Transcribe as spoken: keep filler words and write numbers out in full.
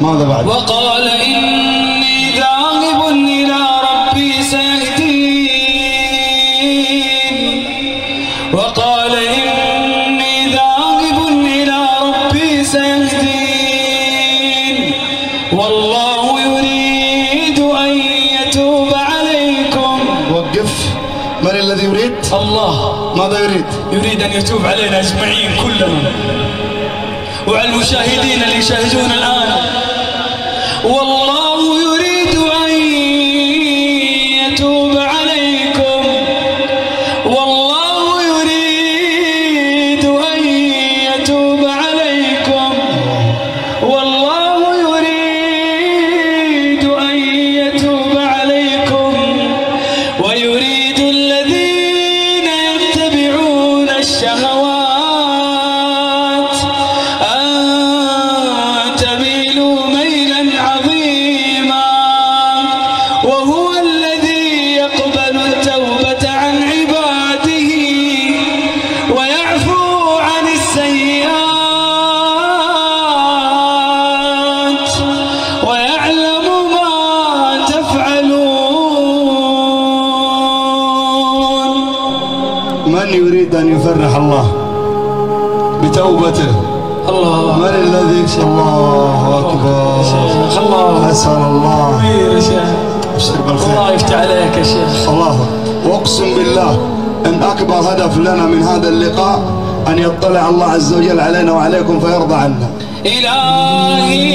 ماذا بعد؟ وقال إني ذاهب إلى ربي سيهدين. وقال إني ذاهب إلى ربي سيهدين. والله يريد أن يتوب عليكم. وقف. من الذي يريد؟ الله. ماذا يريد؟ يريد أن يتوب علينا أجمعين كلنا، وعلى المشاهدين اللي يشاهدون الآن. والله يريد أن يتوب عليكم. والله يريد أن يتوب عليكم. والله يريد أن يتوب عليكم. ويريد الذين يتبعون الشهوات أن تميلوا ميلا عظيما. وهو الذي يقبل التوبة عن عباده ويعفو عن السيئات ويعلم ما تفعلون. من يريد أن يفرح الله بتوبته؟ الله. من الذي؟ الله أكبر. الله. أسأل الله. يا شيخ. ابشر بالخير. الله يفتح عليك يا شيخ. الله. وأقسم بالله أن أكبر هدف لنا من هذا اللقاء أن يطلع الله عز وجل علينا وعليكم فيرضى عنا. إلهي